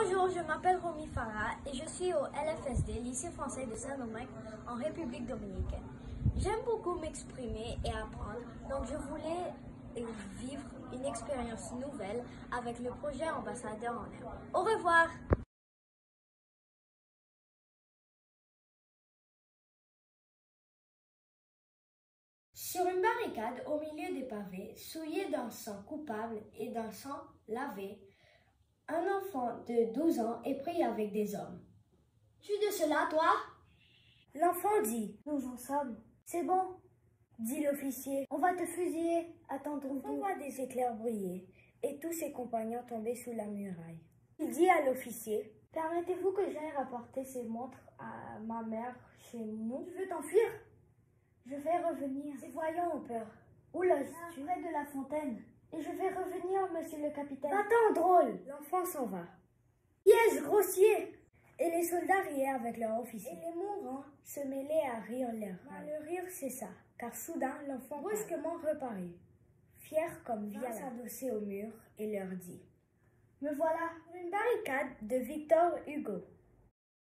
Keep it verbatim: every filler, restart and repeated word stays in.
Bonjour, je m'appelle Romy Farah et je suis au L F S D, lycée français de Saint-Domingue, en République dominicaine. J'aime beaucoup m'exprimer et apprendre, donc je voulais vivre une expérience nouvelle avec le projet Ambassadeur en Herbe. Au revoir! Sur une barricade au milieu des pavés, souillé d'un sang coupable et d'un sang lavé, un enfant de douze ans est pris avec des hommes. Tu de cela, toi? L'enfant dit, nous en sommes. C'est bon, dit l'officier. On va te fusiller. Attends ton tour. On voit des éclairs briller et tous ses compagnons tomber sous la muraille. Il dit à l'officier, permettez-vous que j'aille rapporter ces montres à ma mère chez nous? Tu veux t'enfuir? Je vais revenir. Ces voyants ont peur. Où loges-tu? Près de la fontaine. Et je vais revenir, monsieur le capitaine. Va-t'en, drôle! L'enfant s'en va. Piège grossier! Et les soldats riaient avec leur officier. Et les mourants se mêlaient à rire leur rage. Le rire cessa, car soudain l'enfant brusquement reparut, fier comme vient s'adosser au mur, et leur dit: Me voilà, une barricade de Victor Hugo.